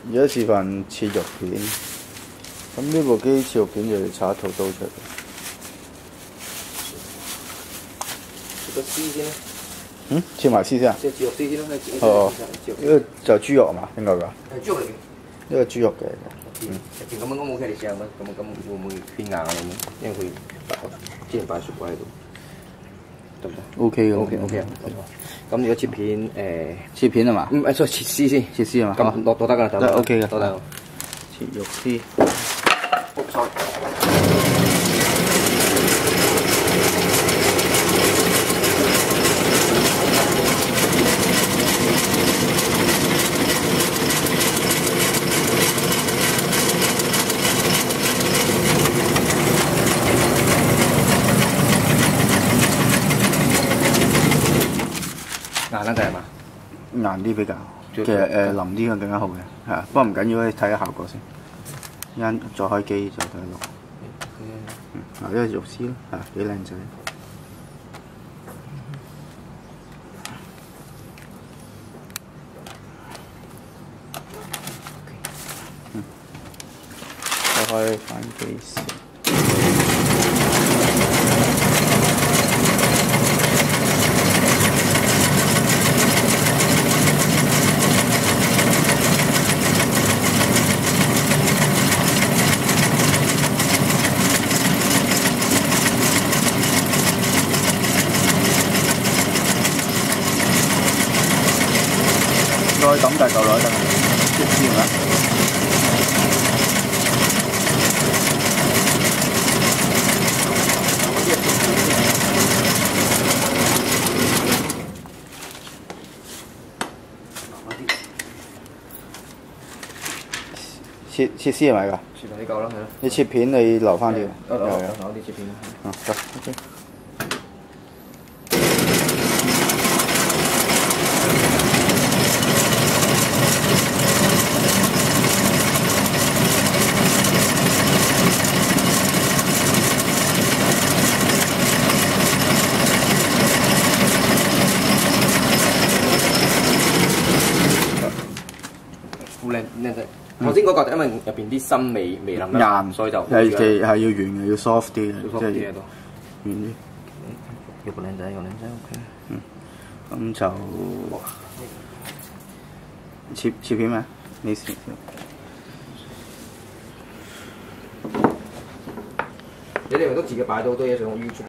而家示範切肉片，咁呢部機切肉片就要插一套刀出嚟。 切個絲先啦。 嗯，切埋絲先啊？ 切豬肉絲先啦， 哦，呢個就豬肉係嘛？應該㗎。 係豬肉嚟嘅。 呢個豬肉嘅。 入邊咁樣都 OK，你試下咁會唔會偏硬啊？咁因為佢之前擺雪櫃喺度，得唔得 ？OK 嘅。 OK 啊。咁如果切片切片係嘛？ 唔係，再切絲先。 切絲係嘛？ 咁落都得㗎， 得 OK 嘅。 都得。 切肉絲。 卜菜。硬得滯係嘛？ 硬啲比較，其實腍啲嘅更加好嘅，係啊。不過唔緊要，你睇下效果先。一陣再開機就睇落。嗱，呢個肉絲咯，係幾靚仔。再開翻機先。再抌大嚿落去得，即係啦。切絲係咪㗎？ 切片呢夠啦，係咯。 你切片你留翻啲。 留啲切片。 得 OK。 好靚仔。頭先嗰個因為入邊啲心未腍，所以就係要軟嘅，要 soft 啲嘅， 即係軟啲。 有個靚仔，OK。 咁就切片咩？你試。 你哋咪都自己擺到好多嘢上YouTube。